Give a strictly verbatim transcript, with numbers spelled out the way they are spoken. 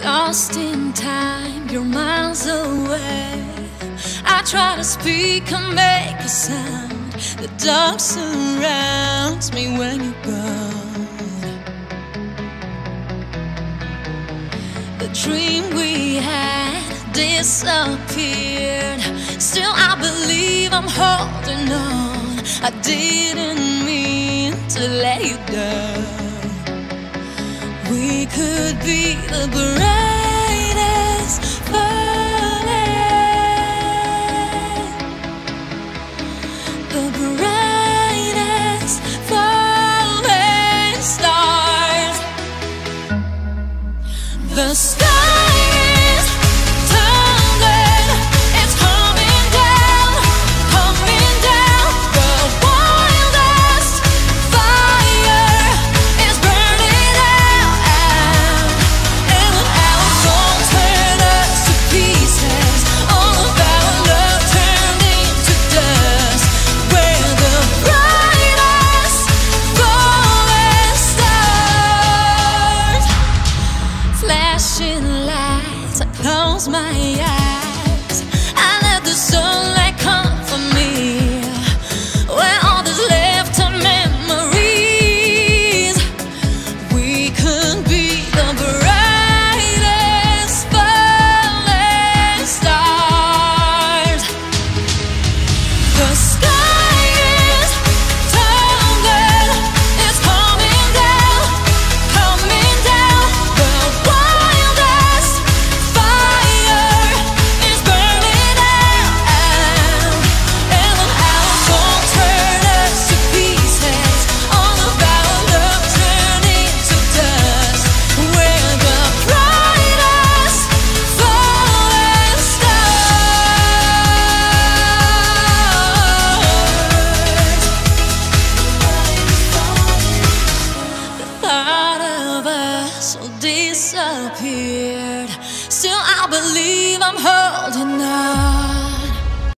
Lost in time, you're miles away. I try to speak and make a sound. The dark surrounds me when you're gone. The dream we had disappeared. Still I believe I'm holding on. I didn't mean to let you down. We could be the brightest falling, the brightest falling stars. The sky is tumbling, it's coming down, coming down. The wildest fire is burning out, and our song turned us to pieces. All of our love turned into dust. We're the brightest falling stars. Flashing lights, I close my eyes. I let the sunlight come for me. When all that's left are memories, we could be the brightest falling stars. The sky is tumbling, it's coming down, coming down. The wildest fire is burning out, and our song turned us to pieces. All of our love turned into dust. We're the brightest falling stars. The thought of us all disappeared. Still I believe I'm holding on.